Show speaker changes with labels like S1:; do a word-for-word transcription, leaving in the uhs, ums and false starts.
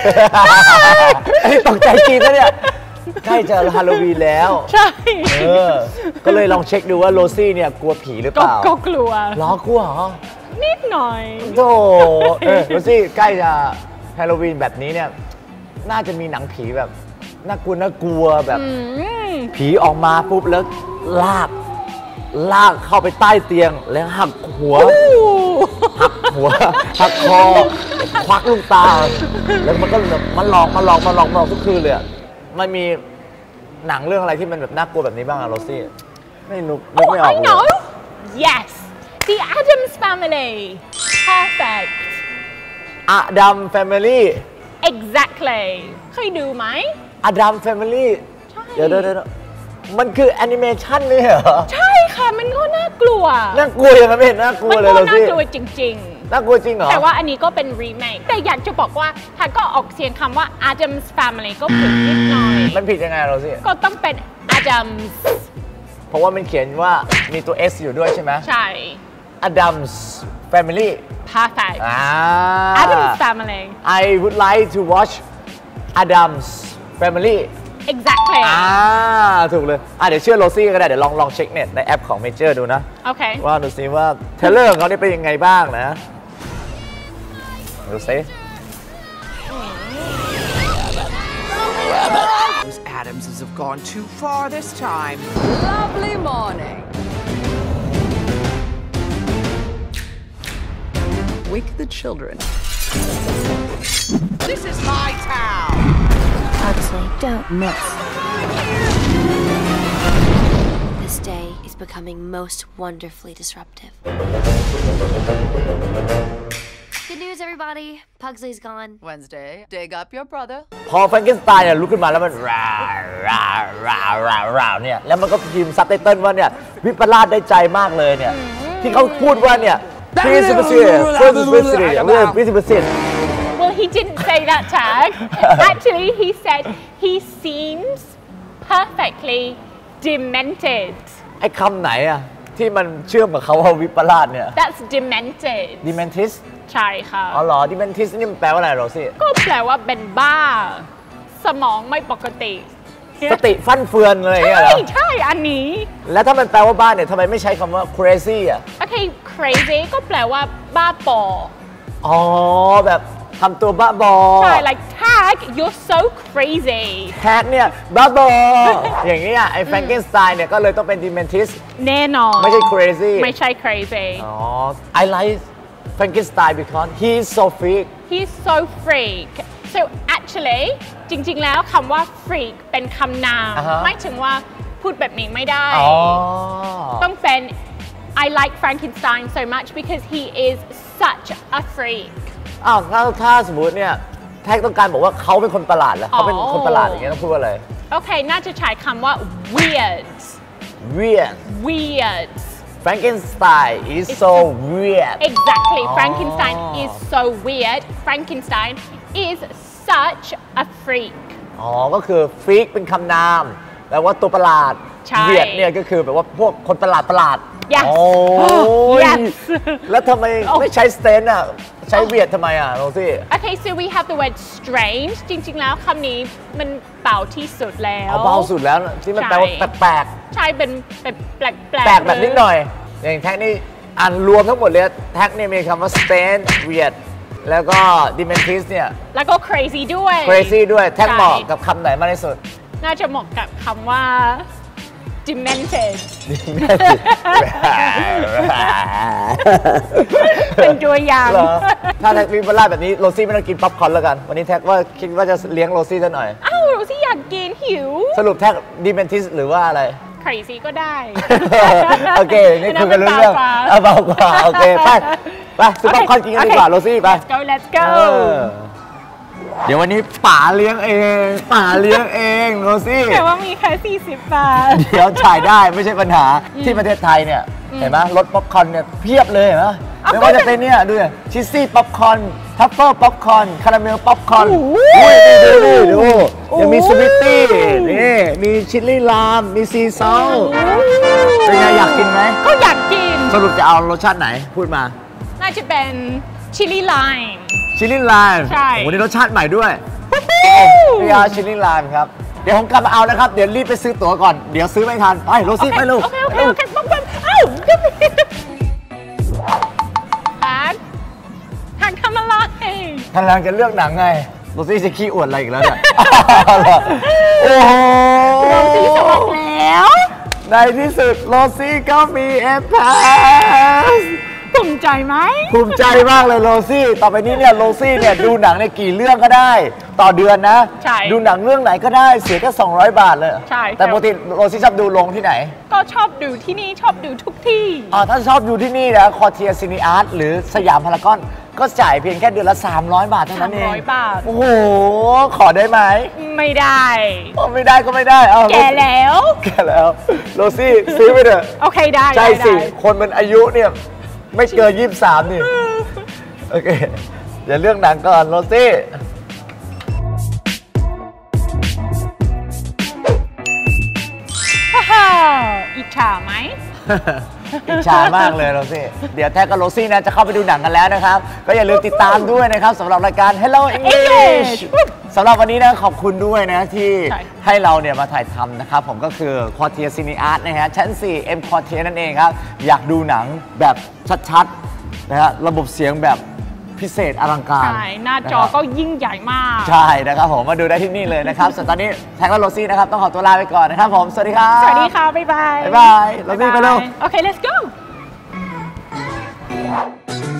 S1: ไอ้ตกใจจีนนะเนี่ยใกล้จะฮาโลวีนแล้ว
S2: ใช่
S1: เออก็เลยลองเช็คดูว่าโรซี่เนี่ยกลัวผีหรือเปล่า
S2: ก็กลัว
S1: ล้อกลัวเหรอ
S2: นิดหน่อย
S1: โธ่เออโรซี่ใกล้จะฮาโลวีนแบบนี้เนี่ยน่าจะมีหนังผีแบบน่ากลัวน่ากลัวแบบผีออกมาปุ๊บแล้วลากลากเข้าไปใต้เตียงแล้วหักหัวหักหัวหักคอควักลูกตาแล้วมันก็มันหลอกมันหลอกมันหลอกมันหลอกทุกคืนเลยมันมีหนังเรื่องอะไรที่มันแบบน่ากลัวแบบนี้บ้างอะโรซี่ไม่นึกนึกไม่ออกเลย
S2: I know yes The Addams Family perfect
S1: Adam Family
S2: exactly เคยดูไหม
S1: Adam Family เดี๋ยวเดี๋ยวเดี๋ยวมันคือแอนิเมชันนี่เหรอ
S2: ใช่ค่ะมันก็น่ากลัว
S1: น่ากลัวยังไงไม่เห็นน่ากลัวเลย
S2: มันก็น่ากลัวจริง
S1: ๆน่ากลัวจริงเหรอ
S2: แต่ว่าอันนี้ก็เป็นรีเมคแต่อยากจะบอกว่าถ้าก็ออกเสียงคำว่า Addams Family ก็ผิดนิดหน่อย
S1: มันผิดยังไงเราสิ
S2: ก็ต้องเป็น Addams
S1: เพราะว่ามันเขียนว่ามีตัว S อยู่ด้วยใช่ไหม
S2: ใช่
S1: Addams Family
S2: perfect
S1: อ่า
S2: Addams Family
S1: I would like to watch Addams Family
S2: exactly
S1: อ่าถูกเลยอ่ะเดี๋ยวเชื่อโรซี่ก็ได้เดี๋ยวลองลองเช็คเน็ตในแอปของ Major ดูนะ
S2: โอเค
S1: ว่าดูซิว่าเทรลเลอร์ของเขาได้เป็นยังไงบ้างนะดูซิ
S3: Those Addamses have gone too far this time. Lovely morning. Wake the children. This is my town.
S4: Pugsley, don't miss. This day is becoming most wonderfully disruptive. Good news, everybody. Pugsley's gone.
S3: Wednesday, dig up your brother.
S1: พอแฟรงเกนสไตน์เนี่ยลุกขึ้นมาแล้วมันราวราวราวราวราวเนี่ยแล้วมันก็พิมพ์ซับไตเติลว่าเนี่ยวิปลาสได้ใจมากเลยเนี่ยที่เขาพูดว่าเนี่ยพีซิเปอร์เซียพีซิเปอร์เซียเรื่องพีซิเปอร์เซีย
S2: Well, he didn't say that tag. Actually, he said he seems perfectly demented.
S1: ไอ้คำไหนอะที่มันเชื่อมกับเขาว่าวิปลาสเนี่ย
S2: That's demented.
S1: dementis
S2: ใช่ค่ะ
S1: อ๋อเหรอ dementis นี่มันแปลว่าอะไรโรซี่
S2: ก็แปลว่าเป็นบ้าสมองไม่ปกติ
S1: สติฟั่นเฟือนอะไรอย่างเงี้ยเหรอ
S2: ใช่ใช่อันนี้
S1: แล้วถ้ามันแปลว่าบ้าเนี่ยทำไมไม่ใช้คำว่า crazy อ่ะ
S2: โอเค crazy ก็แปลว่าบ้าบอ
S1: อ๋อแบบทำตัวบ้าบอ
S2: ใช่ like tag you're so crazy
S1: แท็กเนี่ยบ้าบออย่างเงี้ยไอ้ Frankenstein เนี่ยก็เลยต้องเป็น dementis
S2: แน่นอน
S1: ไม่ใช่ crazy
S2: ไม่ใช่ crazy
S1: อ๋อ I like Frankenstein because he's so freak
S2: he's so freak so actually จริงๆแล้วคำว่า freak เป็นคำนามไม่ถึงว่าพูดแบบนี้ไม่ได้ต้องเป็น I like Frankenstein so much because he is such a freak
S1: อ้าวถ้าถ้าสมมติเนี่ยแท็กต้องการบอกว่าเขาเป็นคนประหลาดแล้วเขาเป็นคนประหลาดอย่างเงี้ยต้องพูดว่าอะไร
S2: โอเคน่าจะใช้คำว่า weird
S1: weird
S2: weird
S1: Frankenstein is so weird
S2: exactly Frankenstein is so weird Frankenstein is such a freak
S1: อ๋อก็คือ freak เป็นคำนามแปลว่าตัวประหลาด weird เนี่ยก็คือแบบว่าพวกคนประหลาดประหลาด
S2: yes
S1: โอ้ยแล้วทำไมไม่ใช้ stand อ่ะใช้ weird ทำไมอ่ะโรซี่
S2: Okay so we have the word strange จริงๆแล้วคำนี้มันเบาที่สุดแล้ว
S1: เอาเบาสุดแล้วที่มันแปลว่าแปลก
S2: ใช่เป็นเป็นแปลกแปลก
S1: แปลกแบบนิดหน่อยอย่างแท็กนี่อ่านรวมทั้งหมดเลยแท็กนี่มีคำว่า stand weird แล้วก็ dementis เนี่ย
S2: แล้วก็ crazy ด้วย
S1: crazy ด้วยแท็กเหมาะกับคำไหนมากที่สุด
S2: น่าจะเหมาะกับคำว่า demented เป็นตัวอย่าง
S1: ถ้าแท็กวิปลาสแบบนี้โรซี่ไม่ต้องกินป๊อปคอร์นแล้วกันวันนี้แท็กว่าคิดว่าจะเลี้ยงโรซี่ซะหน่อย
S2: อ้าวโรซี่อยากกินหิว
S1: สรุปแท็ก dementis หรือว่าอะไร
S2: crazy ก็ได้
S1: โอเคนี่คือกันรู้เรื่องเอาเบากว่าโอเคไปไปซื้อป๊อปคอร์นกินกันดีกว่าโรซี่ไป
S2: let's go let's go
S1: เดี๋ยววันนี้ป๋าเลี้ยงเองป๋าเลี้ยงเองโรซี่
S2: แต่ว่ามีแค่สี่สิบบาท
S1: เดี๋ยวจ่ายได้ไม่ใช่ปัญหาที่ประเทศไทยเนี่ยเห็นไหมรถป๊อปคอร์นเนี่ยเพียบเลยเห็นไหมไม่ว่าจะเป็นเนี่ยดูชิซซี่ป๊อปคอร์นทัฟเฟิลป๊อปคอร์นคาราเมลป๊อปคอร์นดูดูดูยังมีสวิตตี้นี่มีชิลลี่ลามมีซีซอลเป็นไงอยากกินไหม
S2: ก็อยากกิน
S1: สรุปจะเอารสชาติไหนพูดมา
S2: น่าจะเป็นชิลลี่ไลม์
S1: ชิลลี่ไลม์ใช่วันนี้รสชาติใหม่ด้วยพี อาร์ Chilling Lime ครับเดี๋ยวผมกลับมาเอานะครับเดี๋ยวรีบไปซื้อตั๋วก่อนเดี๋ยวซื้อไม่ทันไปโรซี่ไปลูก
S2: โอเคโอเคโอเคปั๊บปั๊บเอ้าทางทางทำอะไร
S1: กำลังจะเลือกหนังไงโรซี่จะขี้อวดอะไรอีกแล้วเนี่ยโอ้โห
S2: โรซี่สมัครแล้ว
S1: ในที่สุดโรซี่ก็มีเอฟพาส
S2: ภูมิใจไหม
S1: ภูมิใจมากเลยโรซี่ต่อไปนี้เนี่ยโรซี่เนี่ยดูหนังในกี่เรื่องก็ได้ ต่อเดือนนะ
S2: ใช่
S1: ดูหนังเรื่องไหนก็ได้เสียแค่สองร้อยบาทเลย
S2: ใช่
S1: แต่ปกติโรซี่ชอบดูลงที่ไหน
S2: ก็ชอบดูที่นี่ชอบดูทุกที่
S1: อ่าถ้าชอบดูที่นี่นะคอเทียซินีอาร์ตหรือสยามพารากอนก็จ่ายเพียงแค่เดือนละ สามร้อย บาทเท่านั้นเอง
S2: สามร้อยบาท
S1: โอ้โห ขอได้ไหม
S2: ไม่ได้
S1: โอ้ไม่ได้ก็ไม่ได้เอา
S2: แก่แล้ว
S1: แก่แล้วโรซี่ซื้อไปเถอะ
S2: โอเคได้
S1: ใช่
S2: ได้
S1: สิ
S2: ได้
S1: คนมันอายุเนี่ยไม่เกินยี่สิบสามนี่ โอเคอย่าเรื่องหนังก่อนโรซี่
S2: ฮ่าอิจฉาไหม
S1: อิจฉามากเลยโรซี่เดี๋ยวแท็กกับโรซี่นะจะเข้าไปดูหนังกันแล้วนะครับ ก็อย่าลืมติดตามด้วยนะครับสำหรับรายการ Hello English สำหรับวันนี้นะขอบคุณด้วยนะที่
S2: ใช่
S1: ให้เราเนี่ยมาถ่ายทำนะครับผมก็คือคอเทียซินีอาร์ตนะฮะชั้น สี่ M คอเทียนั่นเองครับ อยากดูหนังแบบชัดๆนะฮะระบบเสียงแบบพิเศษอลังการ
S2: ใช่ หน้าจอก็ยิ่งใหญ่มาก
S1: ใช่นะครับผมมาดูได้ที่นี่เลยนะครับ ส่วนตอนนี้แท็กและโรซี่นะครับต้องขอตัวลาไปก่อนนะครับผมสวัสดีครับ
S2: สวัสดีค่ะ บ๊ายบาย
S1: บ๊ายบายโรซี่ไปเร็ว
S2: โอเค let's go